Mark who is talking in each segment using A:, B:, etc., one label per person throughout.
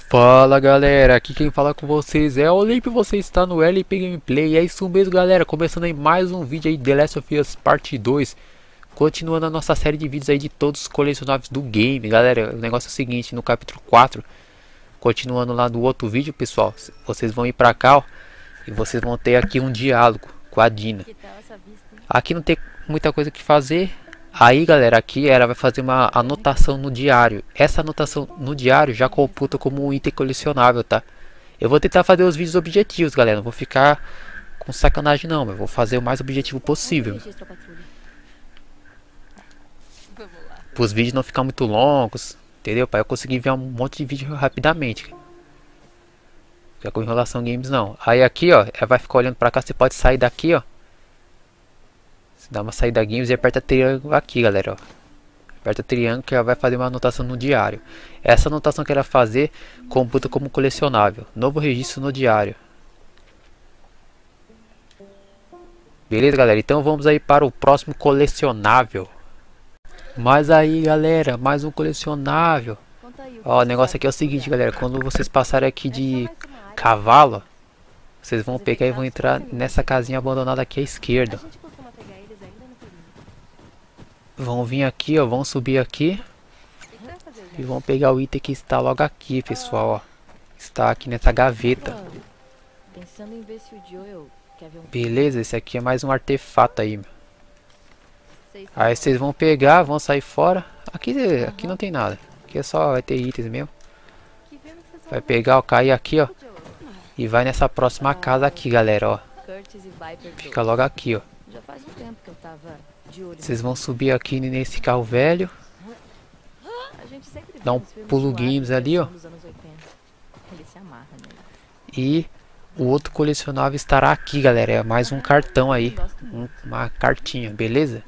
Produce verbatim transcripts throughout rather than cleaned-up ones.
A: Fala galera, aqui quem fala com vocês é o Olímpio, você está no L P Gameplay. É isso mesmo galera, começando aí mais um vídeo aí de The Last of Us Parte dois. Continuando a nossa série de vídeos aí de todos os colecionáveis do game. Galera, o negócio é o seguinte, no capítulo quatro, continuando lá do outro vídeo pessoal, vocês vão ir pra cá ó, e vocês vão ter aqui um diálogo com a Dina. Aqui não tem muita coisa que fazer. Aí galera, aqui ela vai fazer uma anotação no diário. Essa anotação no diário já computa como um item colecionável, tá? Eu vou tentar fazer os vídeos objetivos, galera. Não vou ficar com sacanagem não, mas vou fazer o mais objetivo possível. Para os vídeos não ficar muito longos, entendeu? Para eu conseguir ver um monte de vídeo rapidamente. Já com enrolação games não. Aí aqui ó, ela vai ficar olhando para cá, você pode sair daqui ó. Dá uma saída games e aperta triângulo aqui, galera. Ó. Aperta triângulo que ela vai fazer uma anotação no diário. Essa anotação que ela fazer computa como colecionável. Novo registro no diário. Beleza, galera? Então vamos aí para o próximo colecionável. Mas aí, galera, mais um colecionável. Ó, o negócio aqui é o seguinte, galera. Quando vocês passarem aqui de cavalo, vocês vão pegar e vão entrar nessa casinha abandonada aqui à esquerda. Vão vir aqui, ó, vão subir aqui e vão pegar o item que está logo aqui, pessoal, ó. Está aqui nessa gaveta. Beleza, esse aqui é mais um artefato aí, meu. Aí vocês vão pegar, vão sair fora. Aqui, aqui não tem nada. Aqui é só vai ter itens mesmo. Vai pegar, ó, cair aqui, ó. E vai nessa próxima casa aqui, galera, ó. Fica logo aqui, ó. Vocês vão subir aqui nesse carro velho. Dá um pulo games ali, ó. E o outro colecionável estará aqui, galera. É mais um cartão aí. Um, uma cartinha, beleza?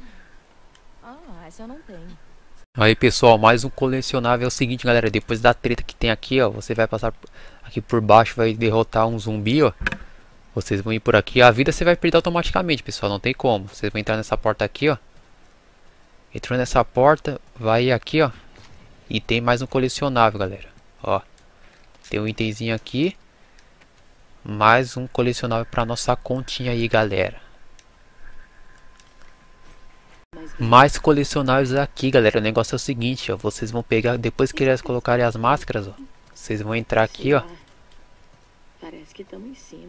A: Aí, pessoal, mais um colecionável é o seguinte, galera. Depois da treta que tem aqui, ó. Você vai passar aqui por baixo, vai derrotar um zumbi, ó. Vocês vão ir por aqui. A vida você vai perder automaticamente, pessoal. Não tem como. Vocês vão entrar nessa porta aqui, ó. Entrou nessa porta, vai aqui, ó. E tem mais um colecionável, galera. Ó. Tem um itemzinho aqui. Mais um colecionável para nossa continha aí, galera. Mais colecionáveis aqui, galera. O negócio é o seguinte, ó. Vocês vão pegar, depois que eles colocarem as máscaras, ó. Vocês vão entrar aqui, ó.
B: Parece que estamos em cima.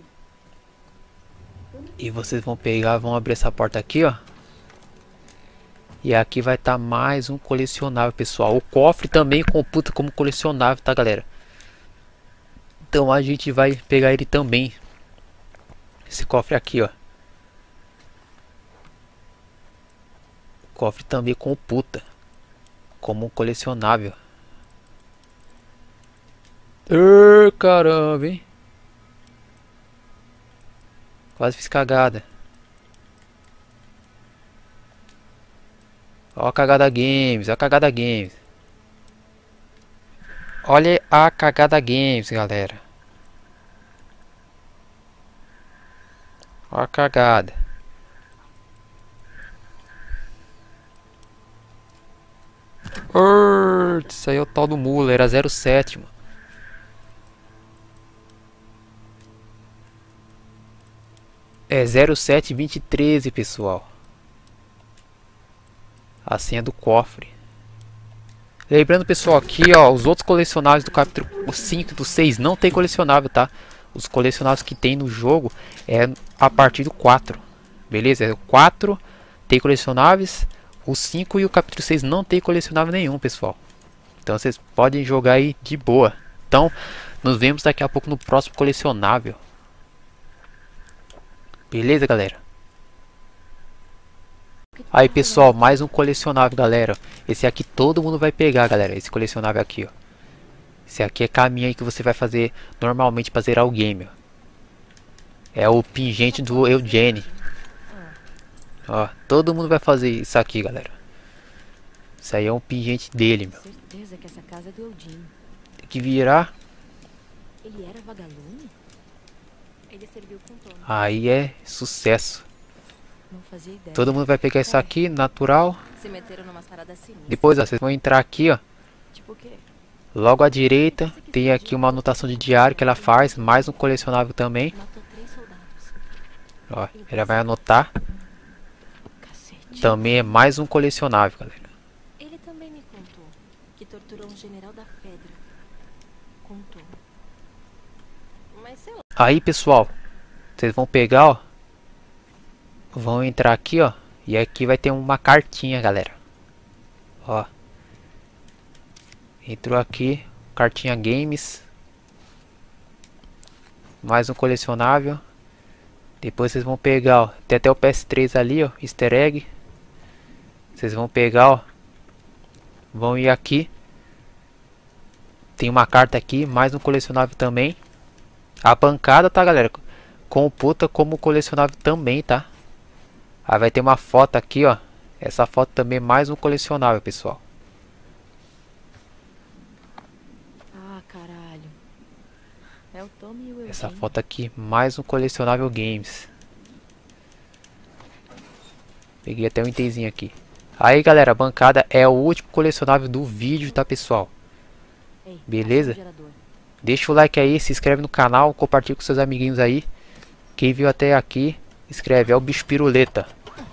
A: E vocês vão pegar, vão abrir essa porta aqui, ó. E aqui vai estar tá mais um colecionável, pessoal. O cofre também computa como colecionável, tá, galera? Então a gente vai pegar ele também. Esse cofre aqui, ó. O cofre também computa como um colecionável. Ê, caramba, hein? Quase fiz cagada. Ó a cagada games, ó a cagada games. Olha a cagada games, galera. Ó a cagada. Urgh, isso aí é o tal do mula, era zero sete, mano. É zero sete vinte e treze, pessoal. A senha do cofre. Lembrando, pessoal, aqui ó, os outros colecionáveis do capítulo cinco e do seis não tem colecionável, tá? Os colecionáveis que tem no jogo é a partir do quatro. Beleza? O quatro tem colecionáveis, o cinco e o capítulo seis não tem colecionável nenhum, pessoal. Então vocês podem jogar aí de boa. Então, nos vemos daqui a pouco no próximo colecionável. Beleza, galera? Aí, pessoal, mais um colecionável, galera. Esse aqui todo mundo vai pegar, galera. Esse colecionável aqui, ó. Esse aqui é caminho aí que você vai fazer normalmente para zerar o game, ó. É o pingente do Eugene. Ó, todo mundo vai fazer isso aqui, galera. Isso aí é um pingente dele, meu. Tem que virar.
B: Ele era vagalume? Ele serviu com Tony.
A: Aí é sucesso.
B: Não fazia ideia.
A: Todo mundo vai pegar isso aqui, natural.
B: Se meteram numas paradas sinistras.
A: Depois, ó, vocês vão entrar aqui, ó.
B: Tipo o quê?
A: Logo à direita tem aqui uma anotação de diário que ela faz, mais um colecionável também.
B: Matou três soldados.
A: Ó, ela vai anotar.
B: Cacete.
A: Também é mais um colecionável, galera.
B: Ele também me contou que torturou um general da Fedra. Contou. Mas sei lá.
A: Aí, pessoal, vocês vão pegar, ó. Vão entrar aqui, ó. E aqui vai ter uma cartinha, galera. Ó. Entrou aqui, cartinha games. Mais um colecionável. Depois vocês vão pegar, ó. Tem até o P S três ali, ó. Easter egg. Vocês vão pegar, ó. Vão ir aqui. Tem uma carta aqui, mais um colecionável também. A bancada, tá, galera? Computa como colecionável também, tá? Aí vai ter uma foto aqui, ó. Essa foto também é mais um colecionável, pessoal.
B: Ah, caralho. É o Tommy e o Eugênio.
A: Essa foto aqui, mais um colecionável games. Peguei até um itemzinho aqui. Aí, galera, a bancada é o último colecionável do vídeo, tá, pessoal?
B: Ei,
A: Beleza?
B: acha um gerador.
A: Deixa o like aí, se inscreve no canal, compartilha com seus amiguinhos aí. Quem viu até aqui, inscreve, é o bicho piruleta.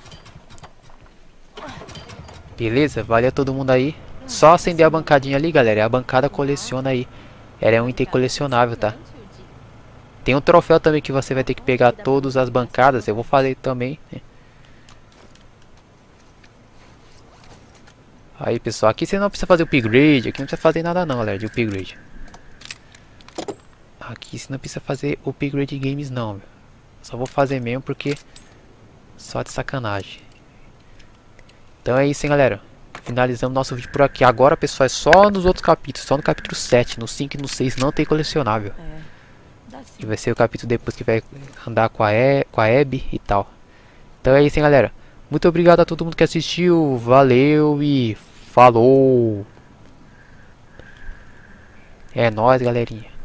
A: Beleza? Valeu a todo mundo aí. Só acender a bancadinha ali, galera. A bancada coleciona aí. Ela é um item colecionável, tá? Tem um troféu também que você vai ter que pegar todas as bancadas. Eu vou fazer também, né? Aí, pessoal, aqui você não precisa fazer upgrade. Aqui não precisa fazer nada não, galera, de upgrade. Aqui você não precisa fazer upgrade games não, meu. Só vou fazer mesmo porque só de sacanagem. Então é isso, hein, galera. Finalizamos nosso vídeo por aqui. Agora, pessoal, é só nos outros capítulos. Só no capítulo sete, no cinco e no seis não tem colecionável.
B: É, dá sim.
A: E vai ser o capítulo depois que vai andar com a, e com a Abby e tal. Então é isso, hein, galera. Muito obrigado a todo mundo que assistiu. Valeu e falou. É nóis, galerinha.